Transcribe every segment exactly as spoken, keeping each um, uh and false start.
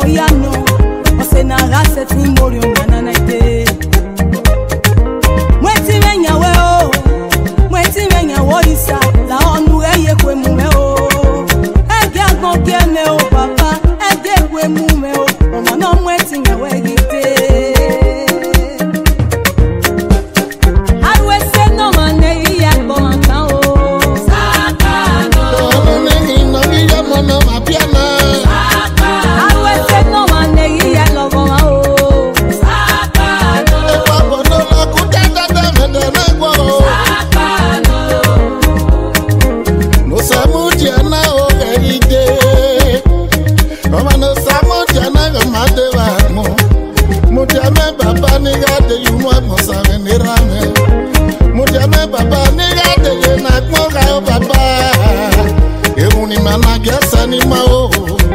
moyano osena rase timori ngana ite mweti menya weo mweti menya woisa la onu eye kwe mume o ege agbon keme o papa ege kwe mume o omo no mweti nyawe gite arwe se no mane iya gbon kan o saka no no ni no ni ya mo no ma piano saka arwe se no mane iya logo ma o saka no e pa bono la ku da da da me da na gbo saka no no samu jana o eride mama no samu jana ga ma de wa mo mo jame baba ni ga de yu mo mo sa ni rame mo jame baba ni ga de ye na gbo ga o baba e mu ni mana ga sa ni ma o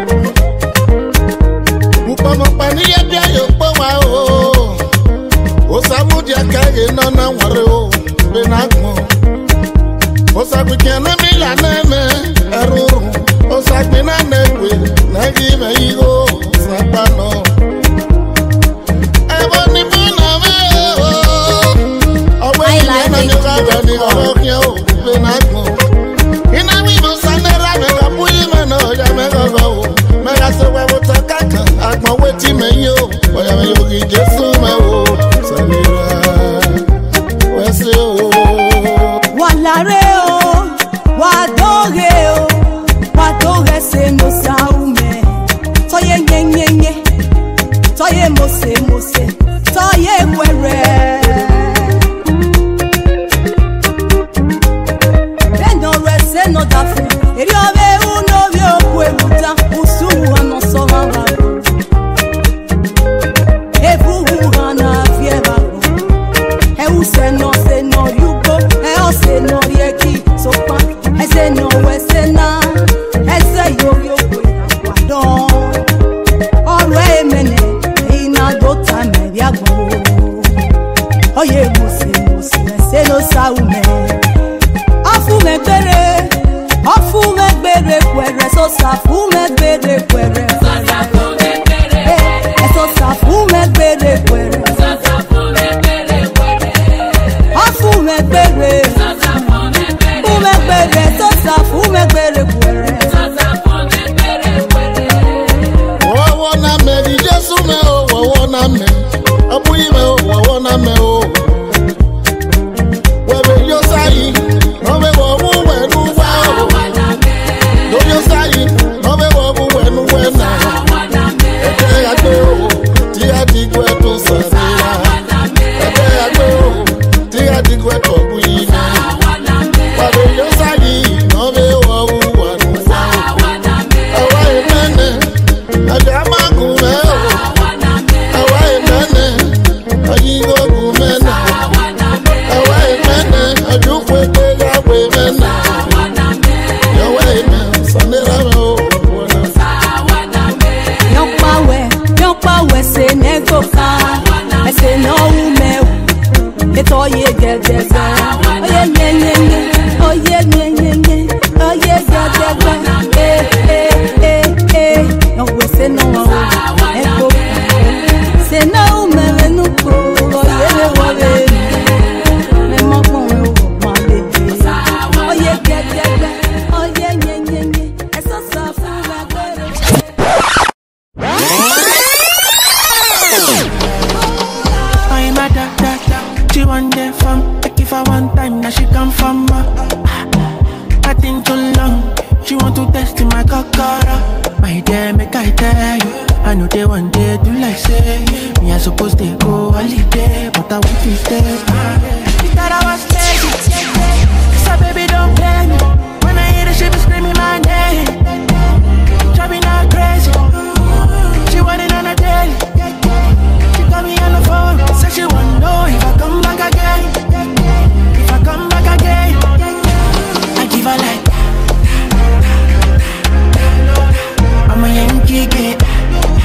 mu pa mo pa ni ya bia yo po wa o o samu dia ka ge no na ware o be na gbo o sa ku ke na mi la na me eruru o sa ku na na we na gi me igo sa pa no e bo ni bo na me o we ni na ni ga ga ni o ke o be na gbo ina mi mo sa na ra me ga pu yi me no ya me ga go me ga se we wo ta ka kan agbon we ti me yo o ya me yo gi Jesu me o sa ni ra we se o walare o wadore o wadore se no saume toye nyenyenye toye mose mose toye kwere beno rese no dafu eri ove uno vi okwebuta usu ano soranga ebu hana fieva e use no se no yugo e o se no yeki sopa e se no wesena e se yo yo kwadon oro emene ina do time biago oye mose mose se no saume afu megbere afu megbere kwere so safu megbere kwere so safu megbere e so safu megbere kwere so safu megbere kwere afu megbere so safu megbere megbere so safu megbere kwere so safu megbere kwere wo wo na me di Jesu me o wo wo na me abuyi me o wo wo na me o we be yo sai no be wo wo we nu wa o no yo sai no be wo wo we nu we na e te ya to ti ya di gwe to sa ni e te ya to ti ya di gwe to buyi na wa be yo sai no be wo wo we nu wa o wa e mene aga ma ku me o awa e mene ayi go ku mene awa e mene aju kwe te ya we mene yo wa e mene sanera o yo pa we yo pa we se nego ka e se no ume e to ye ge ge ge oye nye nye nye oye nye nye nye oye ge ge ge eh eh eh no we se no e ko se no ume no ko oye le wa be me mo ko we o ma le oye ge ge ge oye nye nye nye e so so fu la gbere I'm a da da da. She want them from. Like if I one time, now she come from. Uh, I think too long. She want to test in my cockara. My dear, make I tell you. I know they one day do like say me I supposed to go holiday, but I want to stay. She thought I was crazy. So baby, don't play me. When I hear the shit, be screaming my name. Driving her crazy. She want it on a daily. She call me on the phone, say she wanna know if I come back again. If I come back again, I give her like I'm a Yankee kid.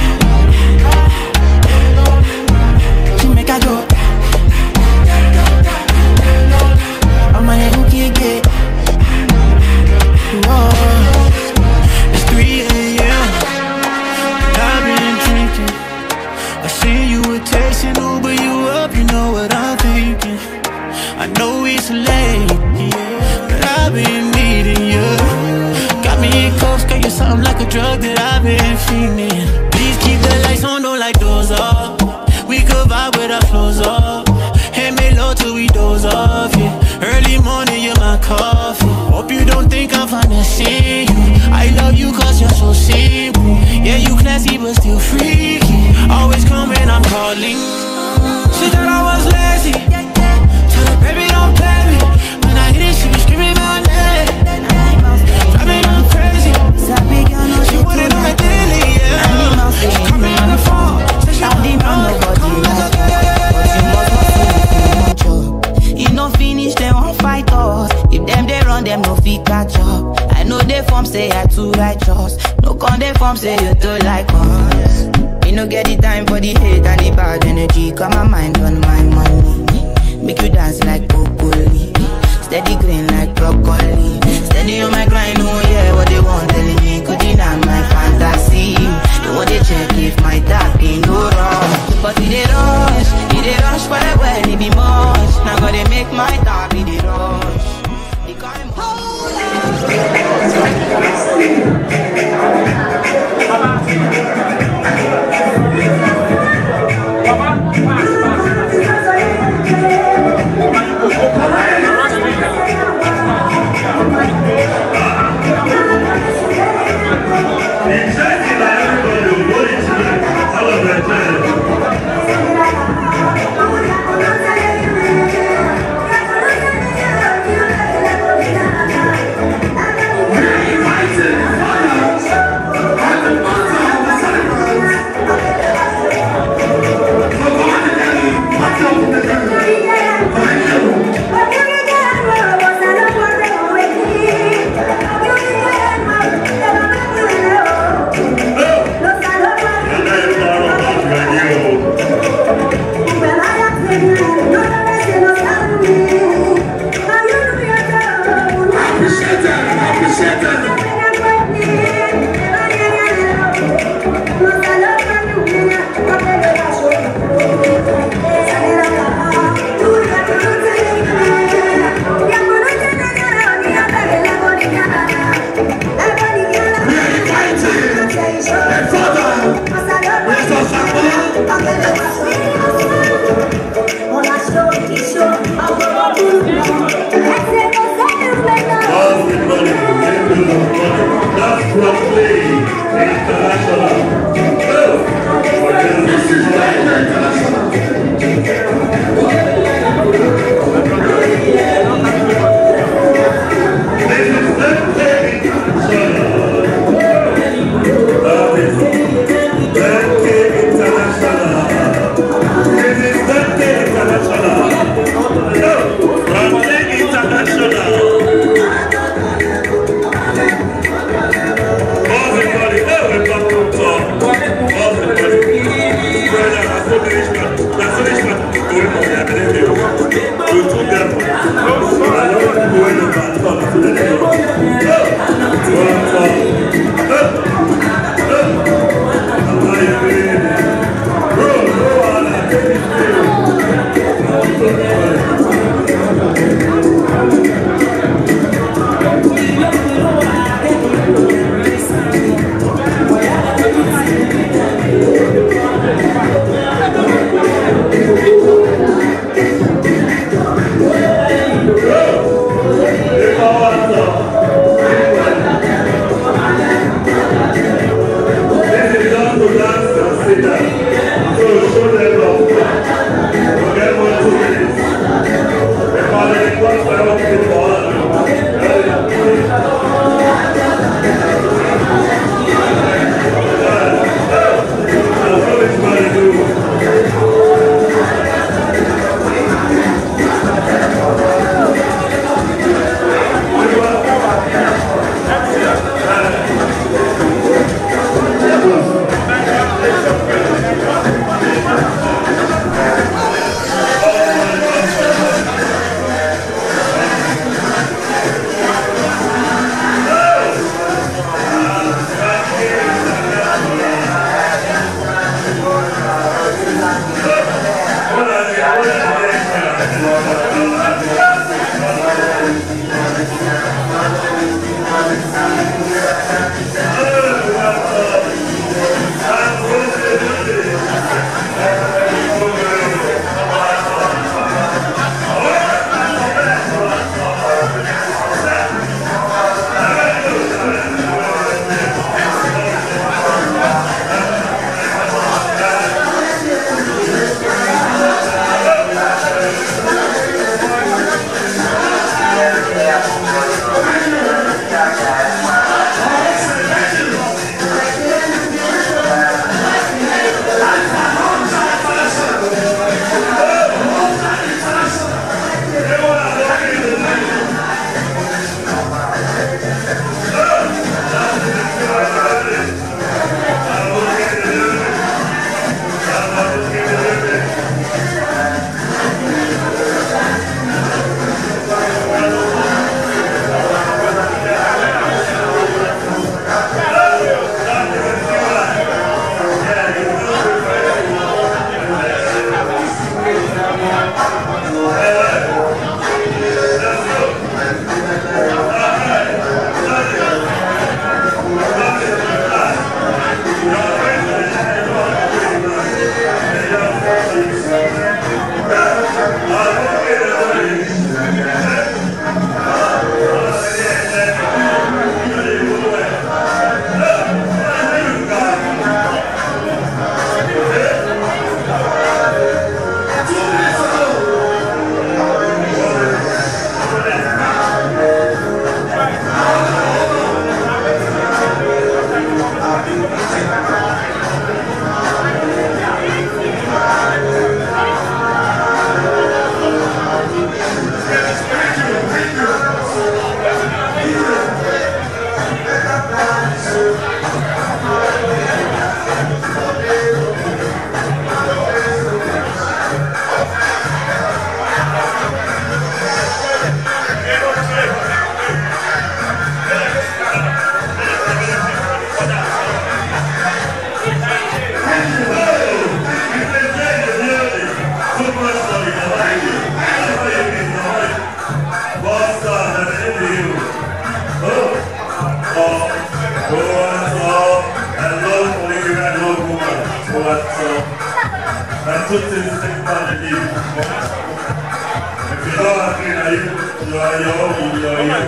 She make her go. drug that I've been feeling. Please keep the lights on, don't light those up. We could vibe with our clothes up. Hey, me low till we doze off, yeah. Early morning, you're my coffee. Hope you don't think I'm finessing you. I love you cause you're so simple. Yeah, you classy but still freaky. Always come when I'm calling. She thought I was lazy. Tell her, baby, don't play me. When I hit it, she be screaming my name. Drive me I'm crazy. She want it on a daily, yeah. She call me on the phone. Say she want it on If no finish, they won't fight us. If them they run, them no fit catch up. I know they form say I too righteous. No con they form say you too like us. Me no get the time for the hate and the bad energy. Got my mind on my money. Make you dance like broccoli. Steady green like broccoli. Steady on my grind, oh yeah, what they want telling me. Could deny my fantasy. They want to check if my tap ain't no wrong. But it they rush, it they rush for the well, it be much. Now gotta make my tap, it they rush. two things to take part in it. If you're not happy, now you, you are your own, you are your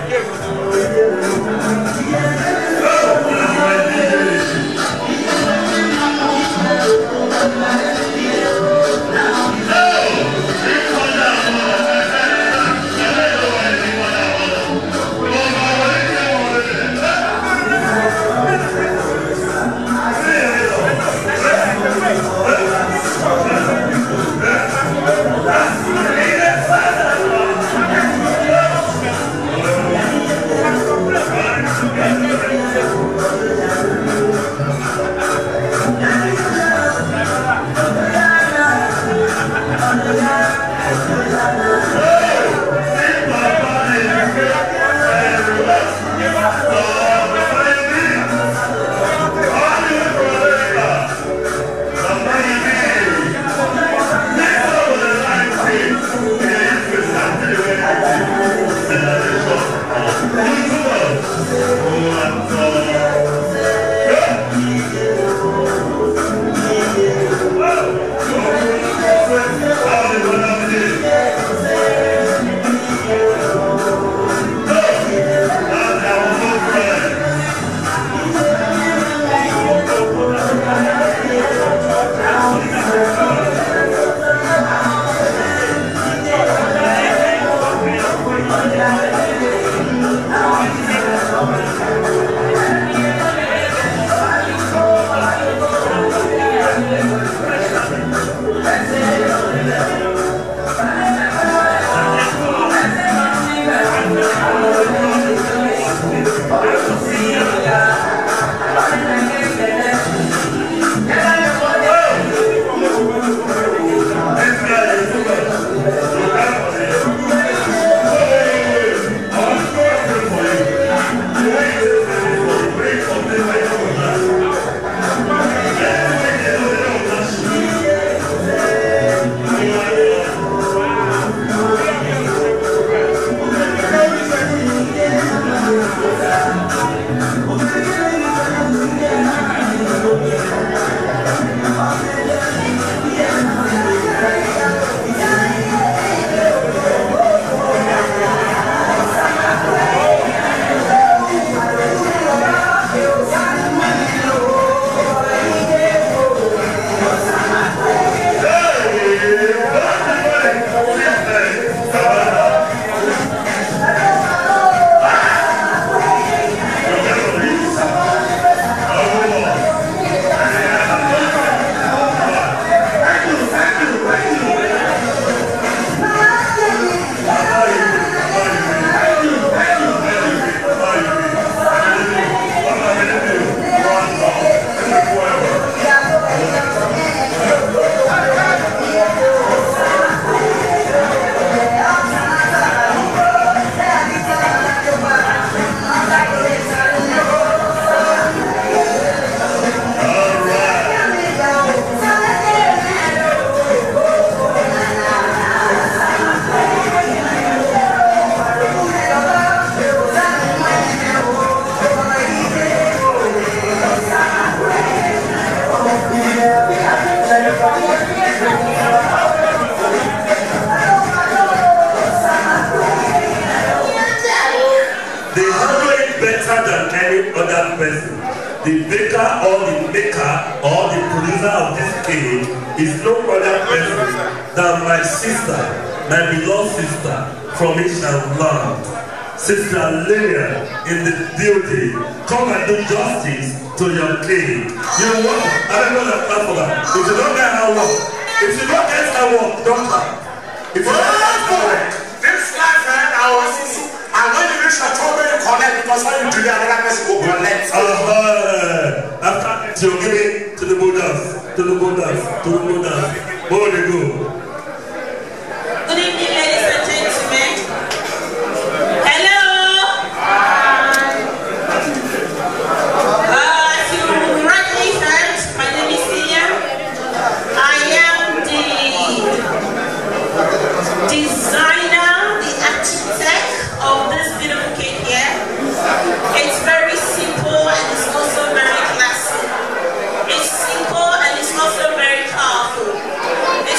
the baker or the maker or the producer of this cake is no other person than my sister, my beloved sister from Asian land, Sister Lillian in the building. Come and do justice to your cake. You want? I don't know that plan for that. If you don't get her work, if you don't get her work, don't come. If you don't get her work, this life and I was I'm going to reach the top where you connect because when you do that, another person will connect. Uh-huh. After you give it to the Buddhas, to the Buddhas, to the Buddhas. Where they go? Good evening, ladies and gentlemen. Hello. Uh, as you rightly heard, my name is Sia. I am the designer, the architect of this beautiful cake here. It's very simple and it's also very classy. It's simple and it's also very powerful. It's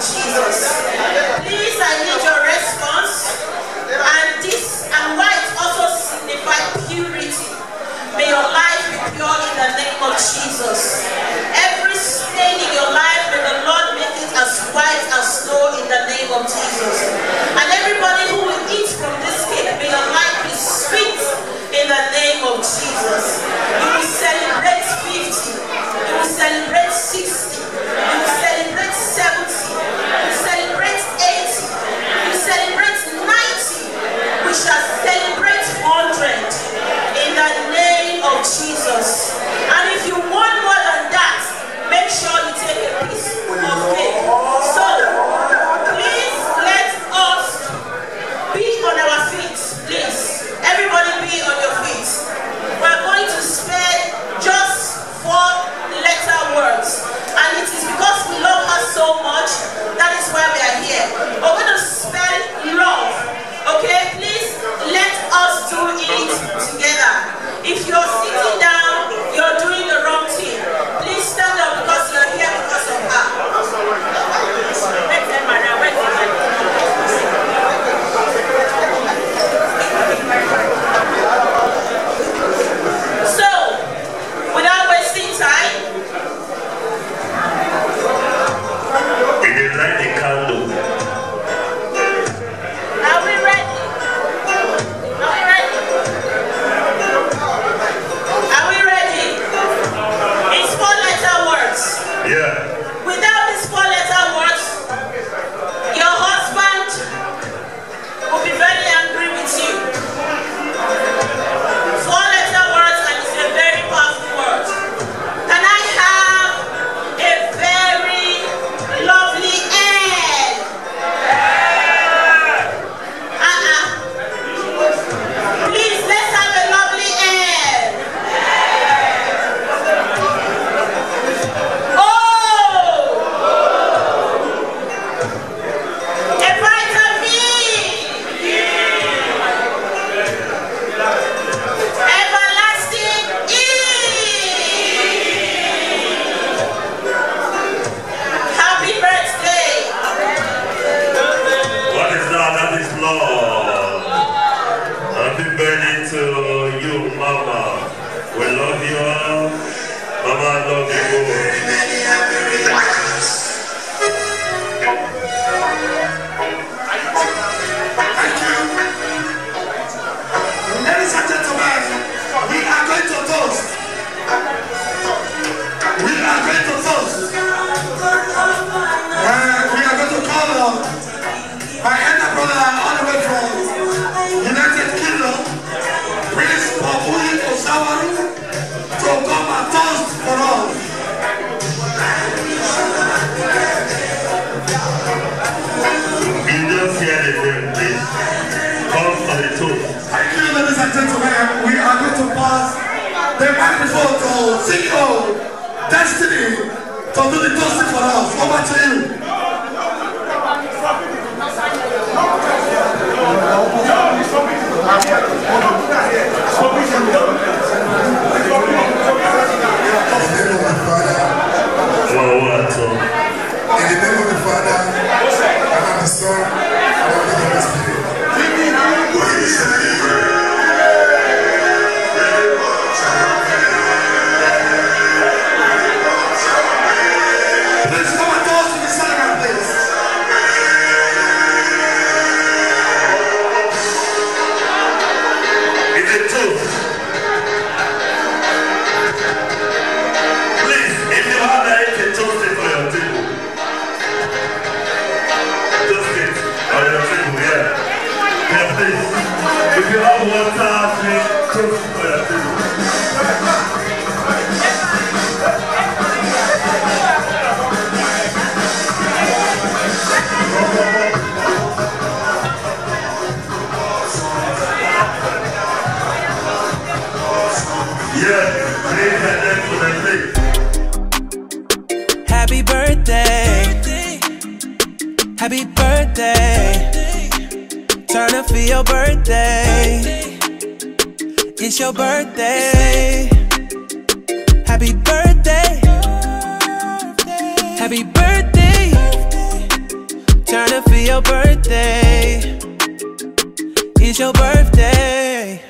Jesus. Please, I need your response. And this and white also signifies purity. May your life be pure in the name of Jesus. Every stain in your life, may the Lord make it as white as snow in the name of Jesus. And everybody who will eat from this cake, may your life be sweet in the name of Jesus. You will celebrate fifty. You will celebrate sixty. You will celebrate seventy. You will celebrate eighty. You will celebrate ninety. We shall celebrate one hundred in the name of Jesus. And if you want more than that, make sure you take a piece of cake. So, please let us be on our feet. Please, everybody be on your feet. We're going to spell just four letter words. And it is because we love her so much, that is why we are here. We're going to spell love. Okay, please let us do it together. If you're sitting down, you're doing the wrong thing. Please stand up because you're here because of her. So, without wasting time, It is like a candle. are we ready? Are we ready? Are we ready? It's four letter words. Yeah. Without these four letter words, your husband will be very angry with you. Four letter words, and it's a very powerful word. Can I have a very lovely L? Uh-uh. Please, let's have a lovely L. Oh! A vital V. Everlasting E. Happy birthday. What is that? That is love. Happy birthday to you, Mama. We love you all. Mama, I love you more. Ladies and gentlemen, we are going to toast. We are going to toast. Uh, we are going to call on my elder brother all the way from United Kingdom, Prince Papuyi Osawaru, to come and toast for us. You just hear the name, please. Come for the toast. Thank you, ladies and gentlemen. We are going to pass the microphone to C E O Destiny to do the toasting for us. Over to you. Wow, what? uh, In the name of the Father, and of the Son, and of the Holy Spirit. Please come and toast to the celebrant, please. It's a toast. Please, if you have anything, toast it for your table. Toast it on your table, yeah. Yeah, please. If you have water, please toast it for your table. Yeah, please, and then for the plate. Happy birthday. Happy birthday. Turn up for your birthday. It's your birthday. Happy birthday. Happy birthday. tryna feel your birthday. It's your birthday.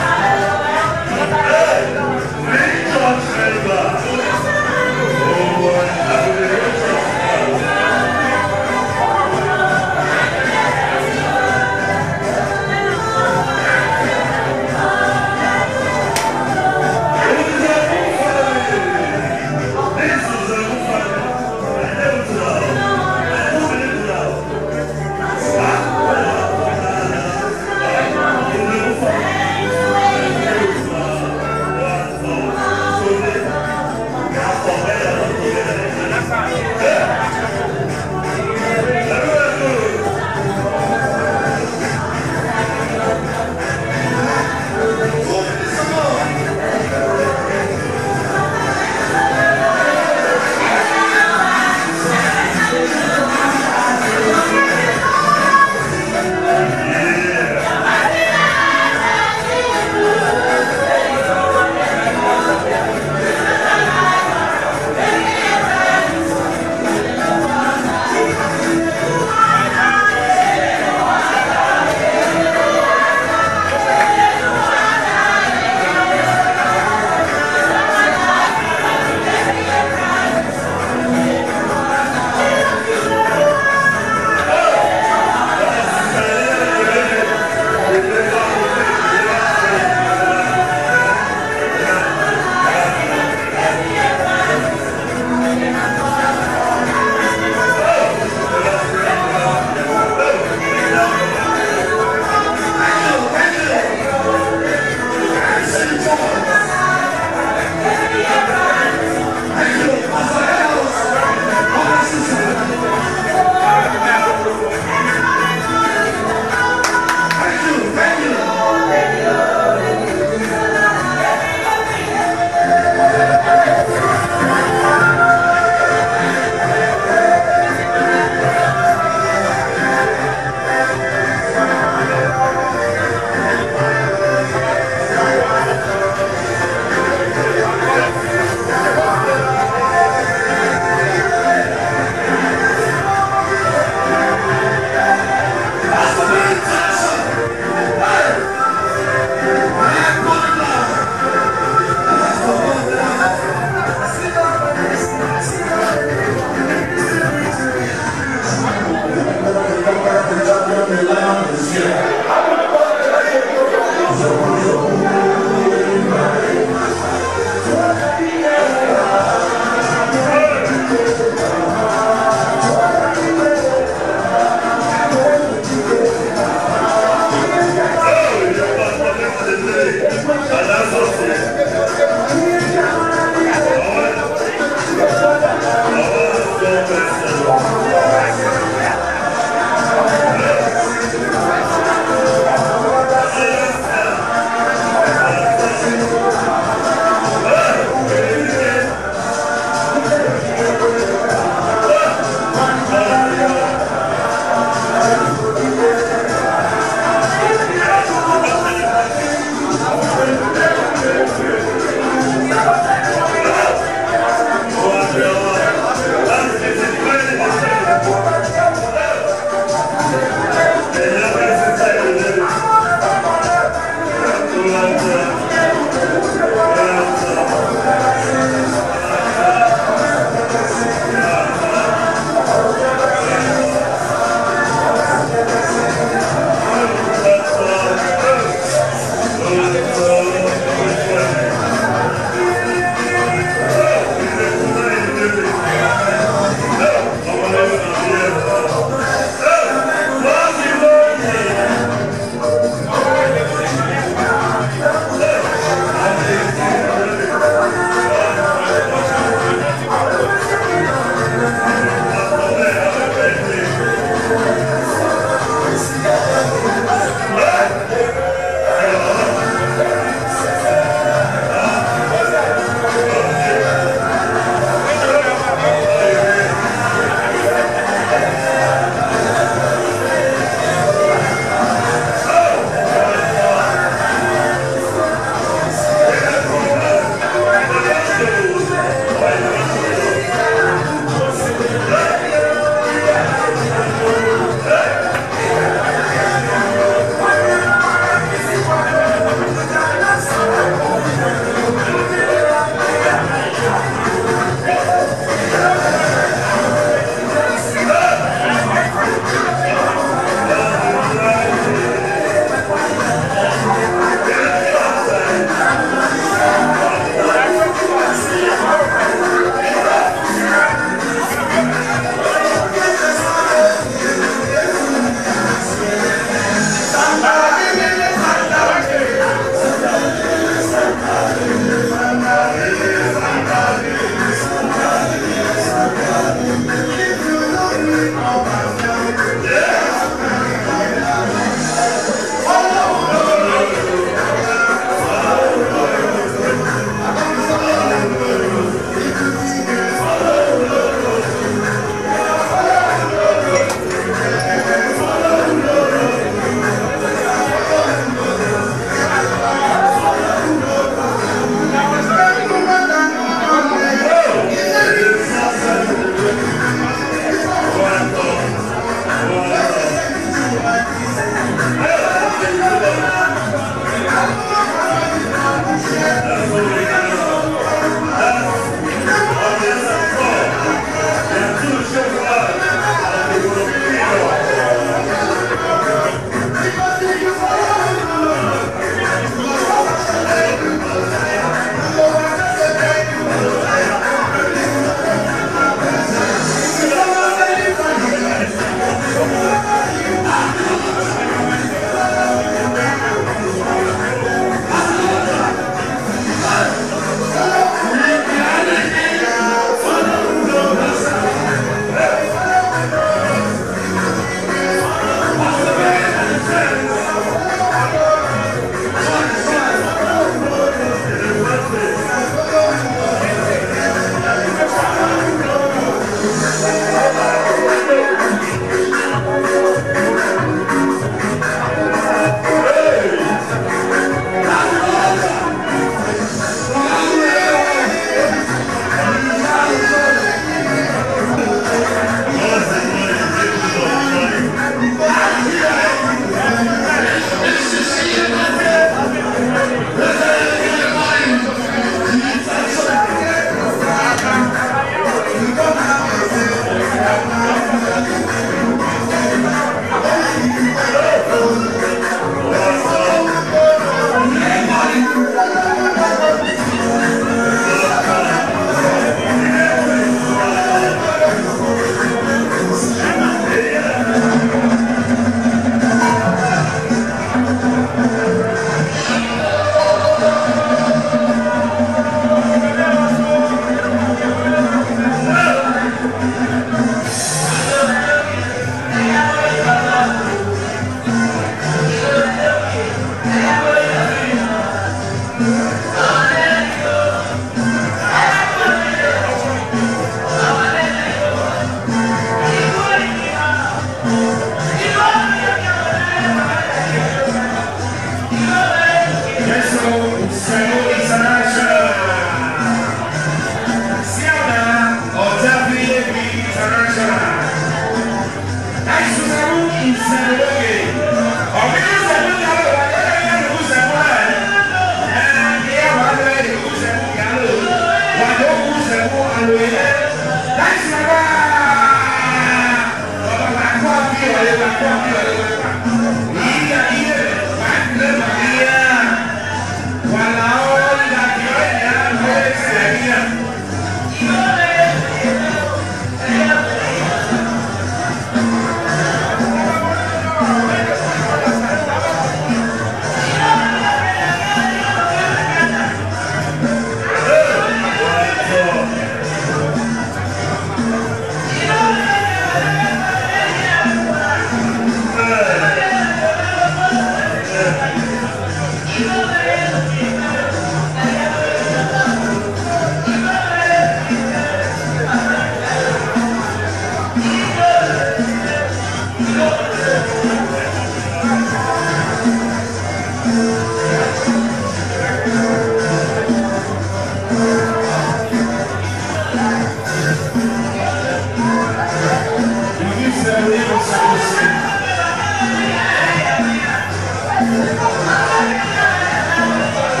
Thank you.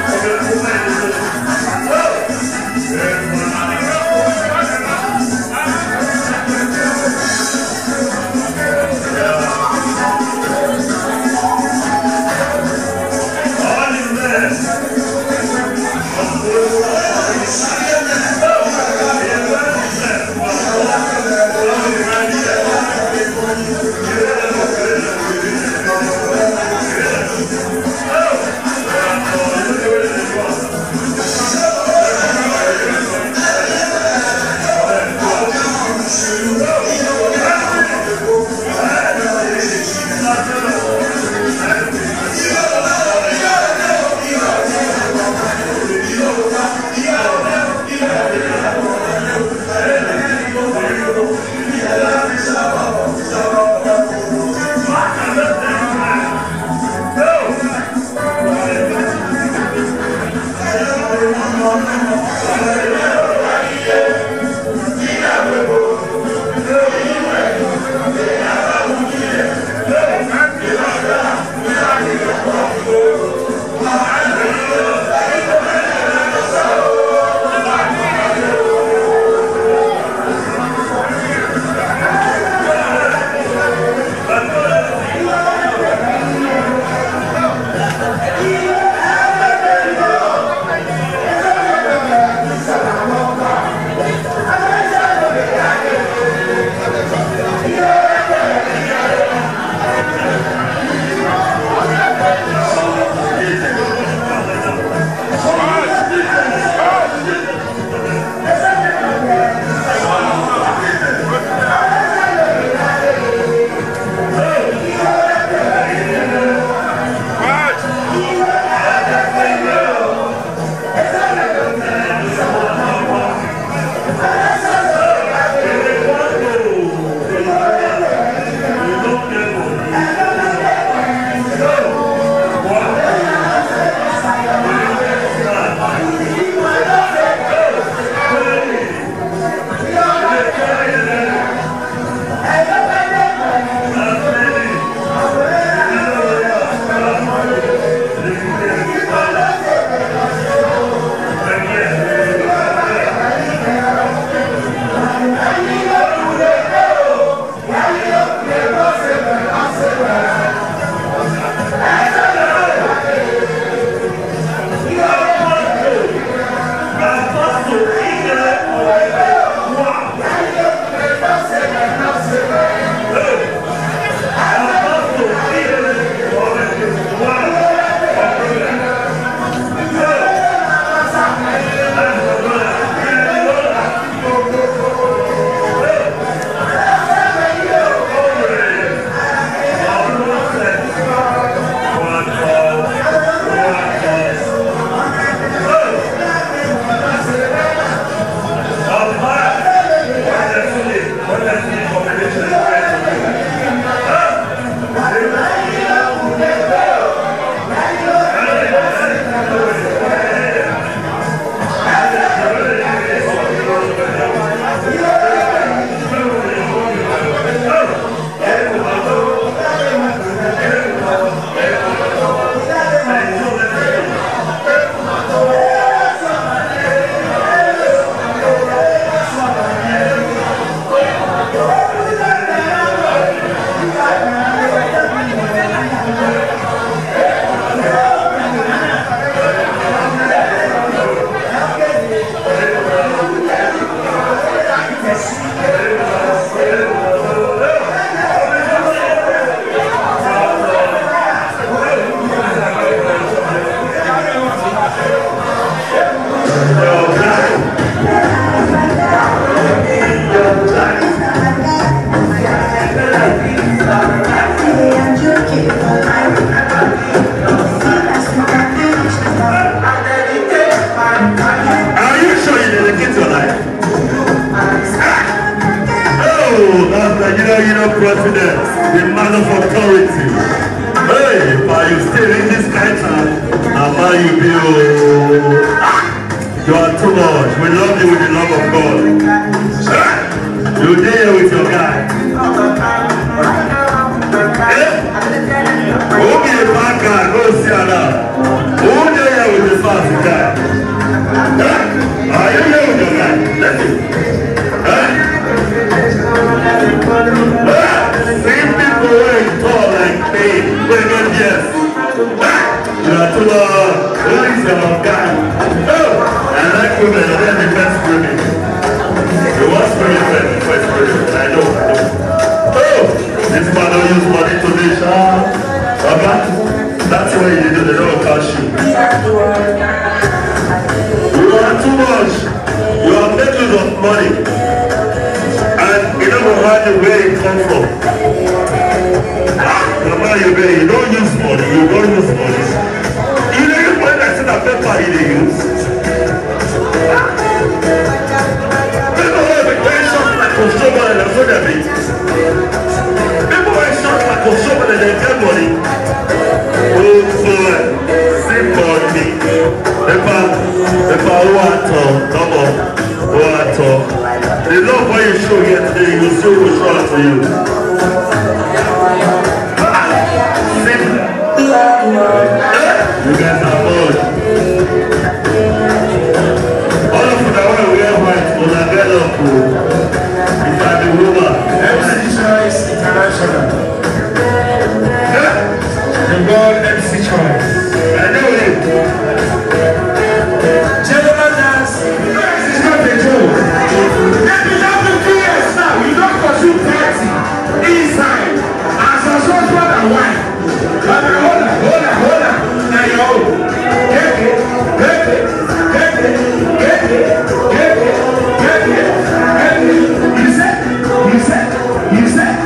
President, the man of authority. Hey, but you still in this kind of how you be? You are too much. We love you with the love of God. You're there with your guy. Eh? Who be a bad guy? Go see her now. Who there with the fast our guy. Oh, I like women. I like the best women. You want spirit first, first spirit. I know, I know. Oh, this man don't use money today, Sha. Baba, that's the way you do. They don't catch you. You are too much. You are making use of money. And you don't know how the way it comes from. Mama, you pay. You don't use money. You don't use money. You don't use money that's in a paper you don't use. People who have been short like consumer and that's what they mean. People who are short like consumer and they get money. Oh boy, simple me. If I, if I want to, come on, want to. The love what you show here today, you will see who will show it to you. You guys are bored. All of you that want to wear white will not get up. If I be woman, M C Choice International. The God M C Choice. I know it. General Dance. This is not a joke. Let me have the two years now. You don't pursue party inside as a husband and wife. But hold on, hold on, hold on. Now you hold. Get it, get it, get it, get it, get it, get it, get it. You said, you said, you said.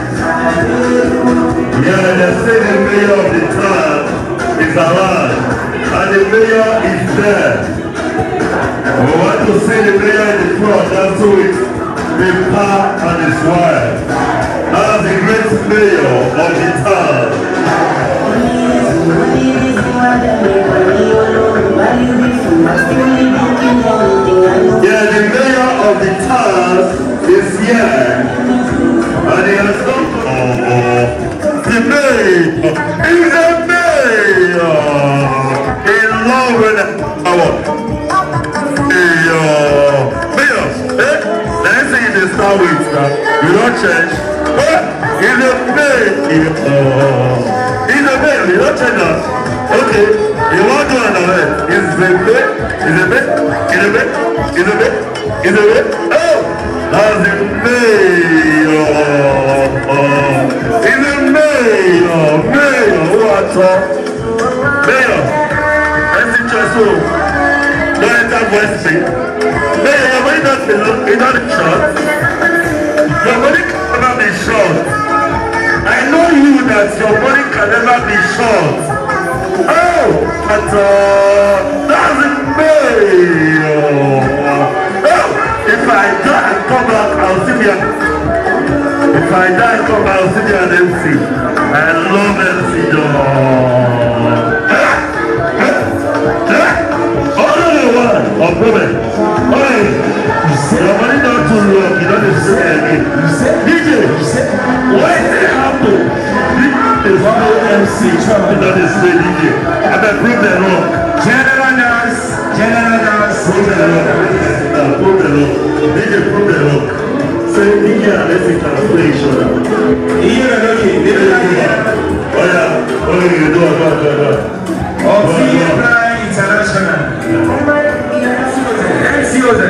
Yeah, they say the mayor of the town is around, and the mayor is there. We want to see the mayor in the front, that's who it the pa and his wife. That's the great mayor of the town. Yeah, the mayor of the town is here, and he has come to oh, the mayor is a mayor in love with our mayor. Mayor, eh? Let's say you start with that. You don't change. But he's a mayor. He's a mayor. You don't change that. Okay, you want to do another. Is a bit, is a bit, is a bit, is a bit, is a bit. Oh, that's a mayor. Is a mayor, mayor. What up, mayor? Let's see your soul. Don't enter West Street. Mayor, your money not belong. It's not short. Your money can never be short. I know you that your money can never be short. Oh, but uh, that's a mayor. Oh, if I die and come back, I'll see you. If I die and come back, I'll see you an M C. I love M C John. Only the one of women. Hey, your money not too long. You don't say again. D J, why did it happen? Is no M C trouble that is the D J. I bet prove them wrong. General Dance, General Dance, prove them wrong. Prove them wrong. D J prove them wrong. Say D J and let's see translation. D J and okay, D J and okay. Oh yeah, what are you doing? Go, go, go. Oh, C M I International. M C O Z.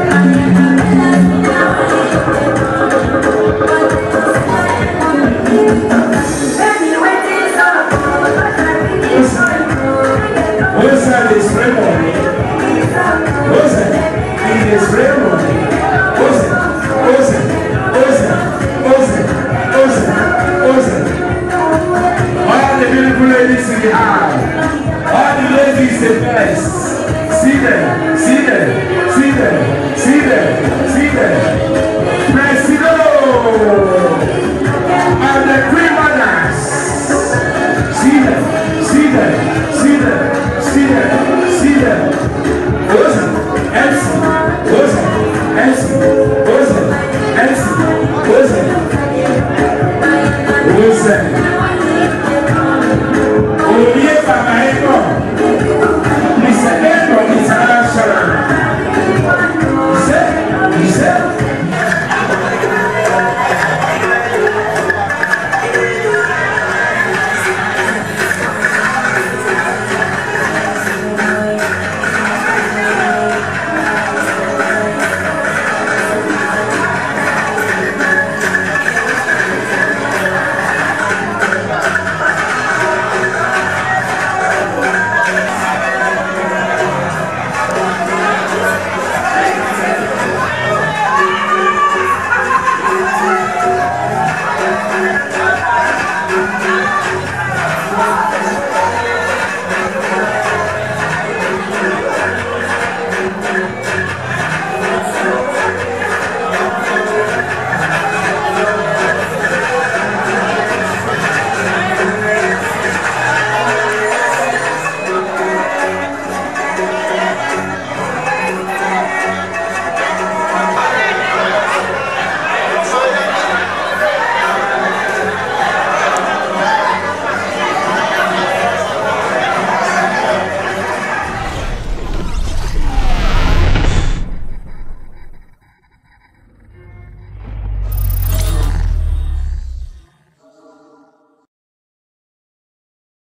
What's that? This spray money? What's that? In this spray money? What's it? What's it? What's it? What's it? What's it? What's it? All the beautiful ladies in the eye. All the ladies the best. See them, see them, see them, see them, see them. Presido! And the Queen Mothers. See them, see them, see them, see them, see them. Listen, M C, listen, M C, listen, M C, listen. Listen.